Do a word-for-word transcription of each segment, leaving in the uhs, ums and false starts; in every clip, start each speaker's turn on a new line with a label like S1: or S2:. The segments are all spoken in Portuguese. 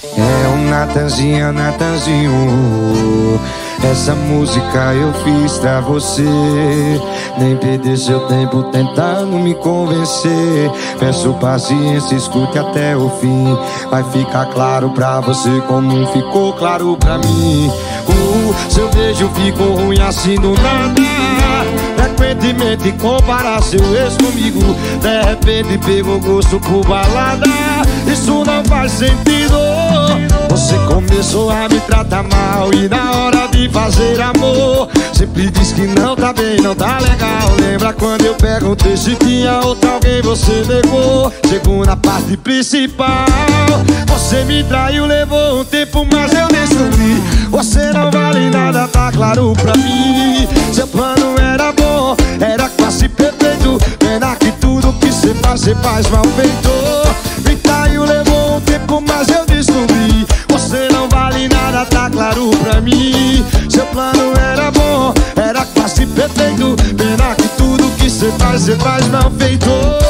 S1: É o Natanzinho, Natanzinho. Essa música eu fiz pra você. Nem perder seu tempo tentando me convencer. Peço paciência, escute até o fim. Vai ficar claro pra você como ficou claro pra mim. uh, Seu beijo ficou ruim assim do nada. Frequentemente comparar seu ex comigo. De repente pegou gosto por balada. Isso não faz sentido. Você começou a me tratar mal e na hora de fazer amor sempre diz que não tá bem, não tá legal. Lembra quando eu perguntei se tinha outra alguém, você negou. Chegou na parte principal. Você me traiu, levou um tempo, mas eu descobri. Você não vale nada, tá claro pra mim. Seu plano era bom, era quase perfeito. Pena que tudo que cê faz, cê faz mal feito. Me traiu, levou um tempo, mas eu descobri. Você não vale nada, tá claro pra mim. Seu plano era bom, era quase perfeito. Pena que tudo que cê faz, cê faz mal feito.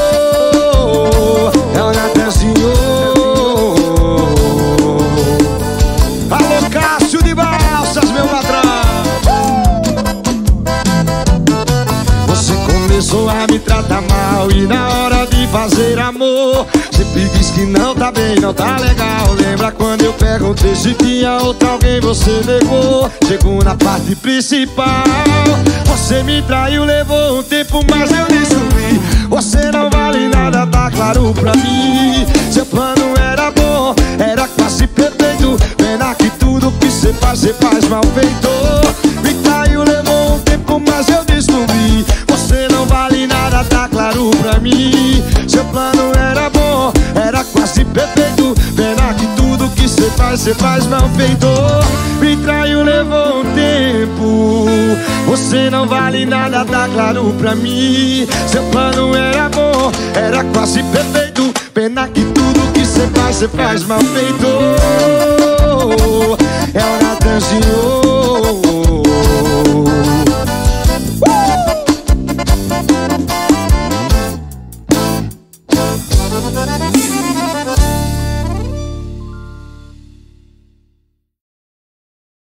S1: É o Natanzinho. Alô, Cássio de Balsas, meu patrão. Você começou a me tratar mal e na hora de fazer amor sempre diz que não tá bem, não tá legal. Lembra quando eu perguntei se tinha outra alguém, você negou. Chegou na parte principal. Você me traiu, levou um tempo, mas eu descobri. Você não vale nada, tá claro pra mim. Seu plano era bom, era quase perfeito. Pena que tudo que cê faz, cê faz mal feito. Me traiu, levou um tempo, mas eu descobri. Você não vale nada, tá claro pra mim. Seu plano era bom, era quase perfeito. Pena que tudo que cê faz, cê faz mal feito. Me traiu, levou um tempo. Você não vale nada, tá claro pra mim. Seu plano era bom, era quase perfeito. Pena que tudo que cê faz, cê faz mal feito.